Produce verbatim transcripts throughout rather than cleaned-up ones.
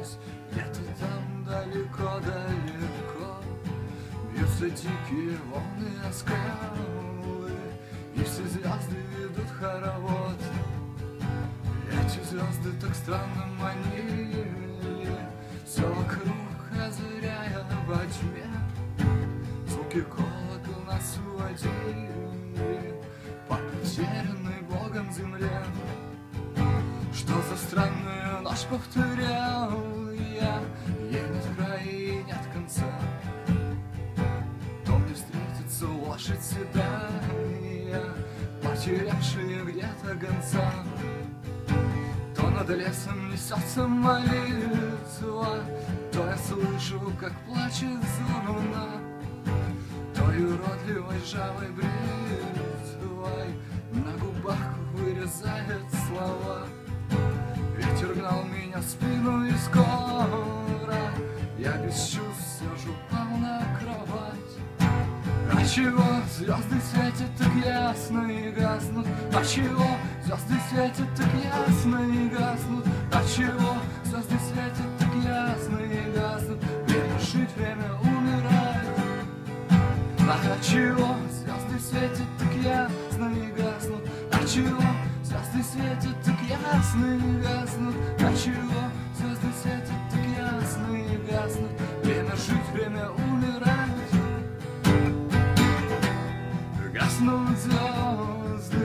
здесь, где-то там далеко-далеко бьются дикие волны о скалы, и все звезды ведут хоровод. Эти звезды так странно манили, все вокруг озаряя во тьме. Звуки колокол нас уводили по потерянной Богом земле. Что за странную ночь повторял я, ей нет края и нет конца. То мне встретится лошадь седая, потерявшая где-то гонца. То над лесом несется молитва, то я слышу, как плачет луна, то уродливой ржавой бритвой на губах вырезает слова. Ветер гнал меня в спину, и скоро я без чувств сижу, упал на кровать. А чего звезды светят так ясно и гаснут? А чего звезды светят так ясно и гаснут? А чего звезды светят так ясно и гаснут? Время жить, время умирать. А чего звезды светят так ясно и гаснут? А чего звезды светят так ясно и гаснут? А чего звезды светят так ясно и гаснут? Время жить, время умирать. Гаснут звезды,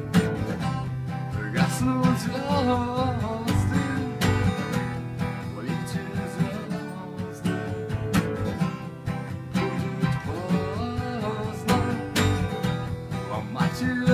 гаснут звезды, полетели звезды. Будет поздно ломать ее.